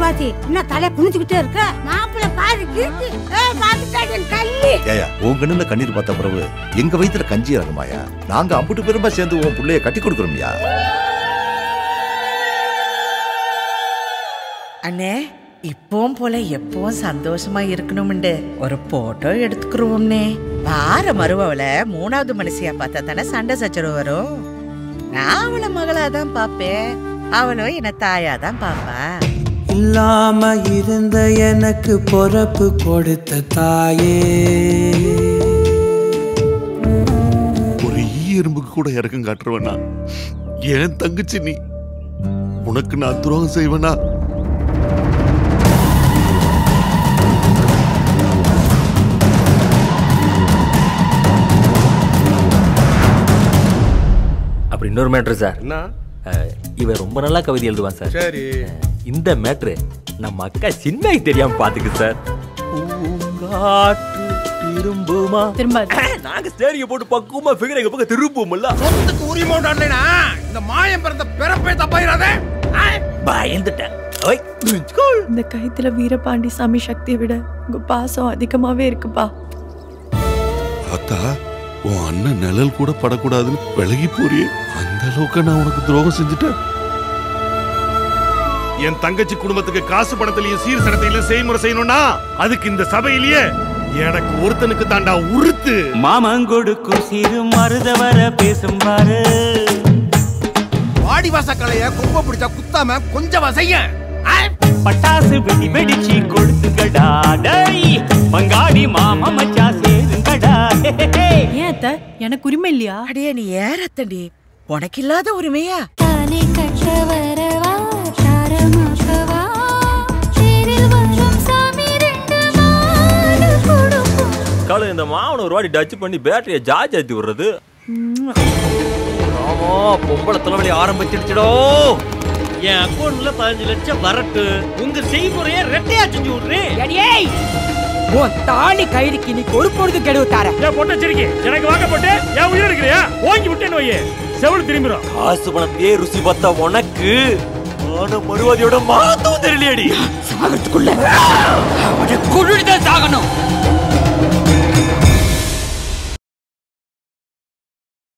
சபாபதி என்ன தலை குனிஞ்சுக்கிட்டே இருக்க? மாப்பிள்ளை பாரு கீர்த்தி. பாத்துட்டாங்க கண்ணி. ஏயா உன் கண்ணுல கண்ணீர் பார்த்த பிறகு எங்க வயித்துல கஞ்சி இறங்குமாயா? நாங்க அம்புட்டு பெருமா சேர்ந்து உன் பிள்ளைய கட்டி கொடுக்குறோம்யா. அண்ணே இப்பவும் போல எப்பவும் சந்தோஷமா இருக்கணும்னு ஒரு போட்டோ எடுத்துக்கிறோம்னே. வார மருவவள மூணாவது மனுஷியா பார்த்தா தானே சண்டை சச்சரவு வரும். நான் அவளை மகளாதான் பாப்பேன், அவளும் என்ன தாயாதான் பாப்பா. இல்லாம இருந்த எனக்கு பொறப்பு கொடுத்த தாயே, ஒரு எறும்புக்கு கூட இறக்கம் காட்டுறவனா? ஏன் தங்கச்சி நீ, உனக்கு நான் துரோகம் செய்வனா? அப்படி இன்னொரு மேட்ரு சார். இவன் ரொம்ப நல்லா கவிதை எழுதுவான் சார். சரி, இந்த மேட்ரு நம்ம அக்கா சின்ன தெரியாம பாத்துக்கு சார். திரும்புமா நாங்க ஸ்டேரியை போட்டு பக்குவமா ஃபிகர் எங்க பக்கம் திரும்பும்ல. சொத்துக்கு உரிமை உண்டானேனா இந்த மாயம் பிறந்த பிறப்பே தப்பாயிராதே. பயந்துட்டேன். இந்த கைத்துல வீரபாண்டி சாமி சக்தியை விட உங்க பாசம் அதிகமாவே இருக்குப்பா. அத்தா, உன் அண்ணன் நிழல் கூட படக்கூடாதுன்னு விலகி போறியே, அந்த அளவுக்கு நான் உனக்கு துரோகம் செஞ்சுட்டேன். என் தங்கச்சி குடும்பத்துக்கு காசு பணத்திலையும் சீர்சனத்திலையும் செய்முறை செய்யணும்னா அதுக்கு இந்த சபையிலேயே எனக்கு ஒருத்தனுக்கு தாண்டா உறுத்து. மாமங்கொடுக்கும் சிறு மருத வர பேசும் பாரு. வாடிவாச கலைய கொம்ப பிடிச்சா குத்தாம கொஞ்சம் வசைய. பட்டாசு வெடி வெடிச்சு கொடுத்துங்கடா டேய், மங்காடி மாமா மச்சா சேருங்கடா. ஏன் அத்தை, எனக்கு உரிமை இல்லையா? அடியே நீ ஏறத்தண்டி, உனக்கு இல்லாத உரிமையா? தானே கற்ற வரவா சாரமாகவா சேரில் வரும் சாமி ரெண்டு மாடு கொடுக்கும். கால இந்த மாவனை ஒரு வாடி டச் பண்ணி பேட்டரியை ஜார்ஜ் ஏத்தி விடுறது. ஆமா, பொம்பளை தலைவலி ஆரம்பிச்சிடுச்சடோ. என் அக்கௌண்ட்ல 15 லட்சம் வரட்டு, உங்க செய்முறைய ரெட்டையா செஞ்சு விடுறேன். தாலி கைதுக்கு நீ ஒரு பொழுது கெடுவு தார. ஏன் பொட்ட சிரிக்கி எனக்கு வாங்க போட்டு ஏன் உயிர் இருக்கிறியா? ஓங்கி விட்டேன்னு வையே செவல் திரும்பிடும். காசு பணத்தையே ருசி பார்த்தா உனக்கு ஆன மறுவாதியோட மாத்தவும் தெரியலையடி. சாகத்துக்குள்ள அவனை கொன்னுதான் சாகணும்.